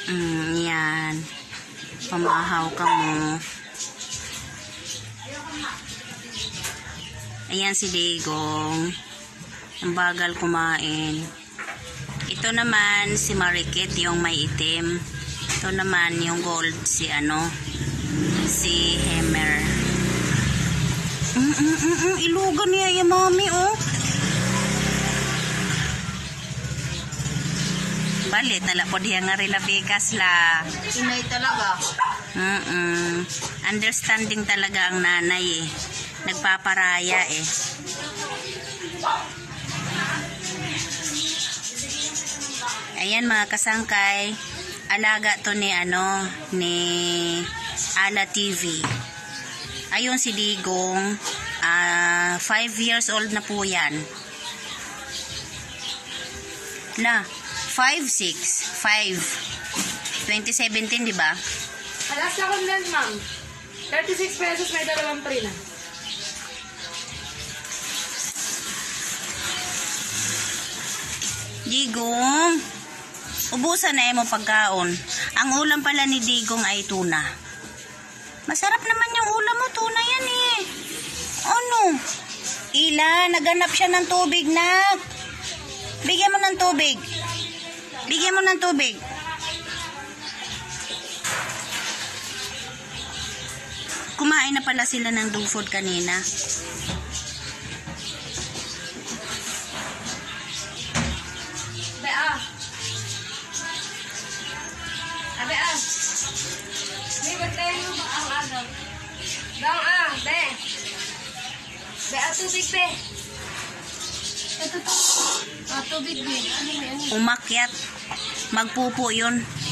Yan. Pamahaw ka mo. Ayan si Digong. Ang bagal kumain. Ito naman si Marikit, yung may itim. Ito naman yung gold, si Hammer. Ilugan niya yung mami, oh. Balit, nalapod diya nga rin labikas la. Inay talaga. Understanding talaga ang nanay eh. Nagpaparaya eh. Ayan mga kasangkay, alaga to ni Ala TV. Ayun si Digong, 5 years old na po yan. Na, 5, 2017 di ba? Alas na kong lang, ma'am. 36 pesos, may dalawang free na. Digong, ubusan na mo pagkaon. Ang ulam pala ni Digong ay tuna. Masarap naman yung ulam mo, tuna yan eh. Ano? Ila, naganap siya ng tubig, nak. Bigyan mo ng tubig. Bigyan mo ng tubig. Kumain na pala sila ng dog food kanina. Tubig, be. Ito to. Tubig, be. Umakyat. Magpupo yun.